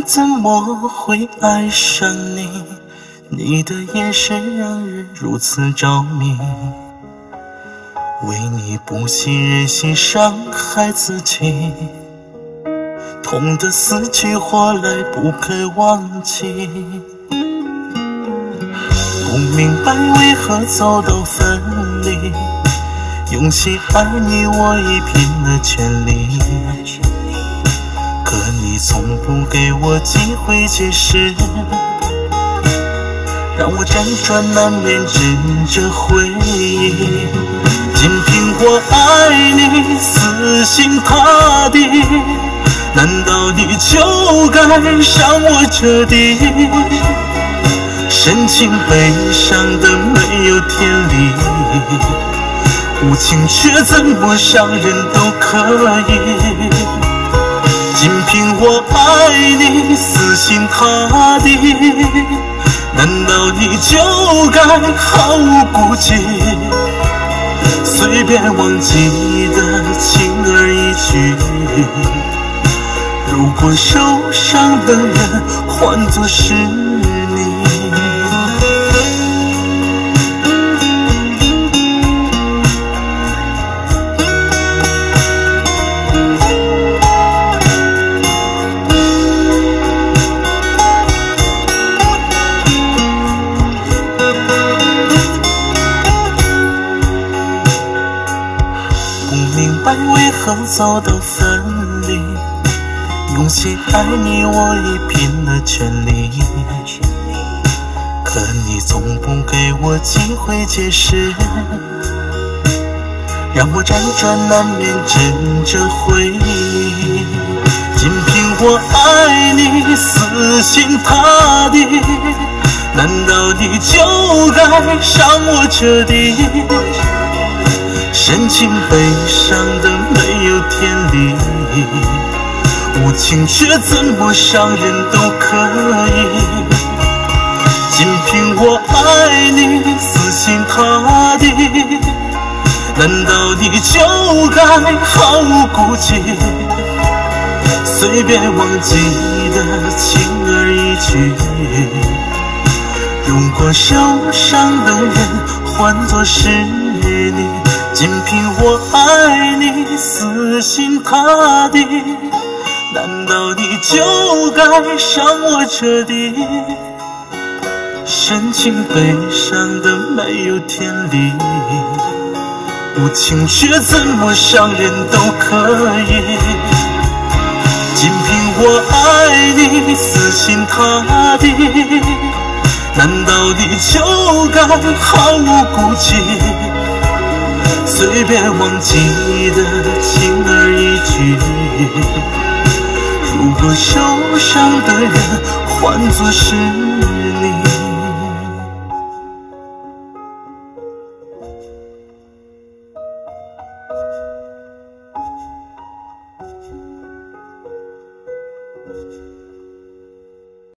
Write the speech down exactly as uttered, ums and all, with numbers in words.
会怎么会爱上你？你的眼神让人如此着迷，为你不惜忍心伤害自己，痛得死去活来不肯忘记。不明白为何走到分离，用心爱你我已拼了全力，可你从不给我机会解释，让我辗转难眠枕着回忆。仅凭我爱你死心塌地，难道你就该伤我彻底？深情悲伤的没有天理，无情却怎么伤人都可以。仅凭我爱你死心塌地，难道你就该毫无顾忌，随便忘记的轻而易举？如果受伤的人换作是你，不明白为何走到分离，用心爱你我已拼了全力，可你从不给我机会解释，让我辗转难眠枕着回忆。仅凭我爱你死心塌地，难道你就该伤我彻底？深情悲伤的没有天理，无情却怎么伤人都可以。仅凭我爱你死心塌地，难道你就该毫无顾忌，随便忘记的轻而易举？如果受伤的人换作是你，仅凭我爱你死心塌地，难道你就该伤我彻底？深情悲伤的没有天理，无情却怎么伤人都可以。仅凭我爱你死心塌地，难道你就该毫无顾忌，随便忘记的轻而易举？如果受伤的人换作是